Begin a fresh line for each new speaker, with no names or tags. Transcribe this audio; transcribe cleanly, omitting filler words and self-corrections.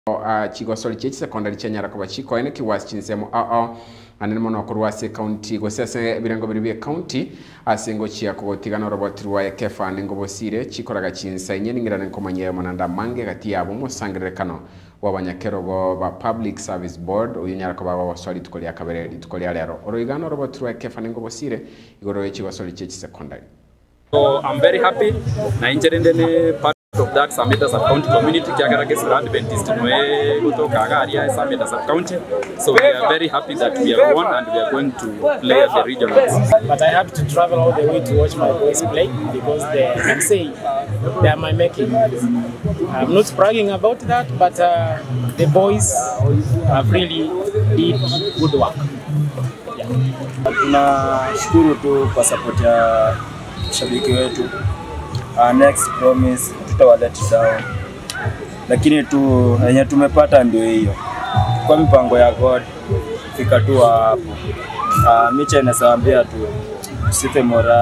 Chigosoli chechi secondary chenyara kwa chiko ene kiwasi chinsemo anene mono kurwase county gosese birengo biribe county asengo chia kugotigana robotirwa ekefa ningo bosire chikoraga chinsa nyeningirane komanye monanda mange gati yabo musangire kano wabanyakero ba public service board uyinyara ko baba wasoli tukoli akabere tukoli alero oroigano robotirwa ekefa ningo bosire igoro chigosoli chechi secondary.
So I'm very happy na injerendene part of that Sameta sub-county community kiagarage Adventist noe kutoka Agaria Sameta sub-county. So we are very happy that we have won and we are going to play at the regionals.
But I had to travel all the way to watch my boys play because they can say they are my making. I'm not bragging about that, but the boys have really did good work.
Tunashukuru tu kwa support ya shabiki wetu. Next promise tutawa let down. Lakini tu yenye tumepata ndio hiyo. Kwa mipango ya God fika tu hapo. Micha inasaambia tu usife moral.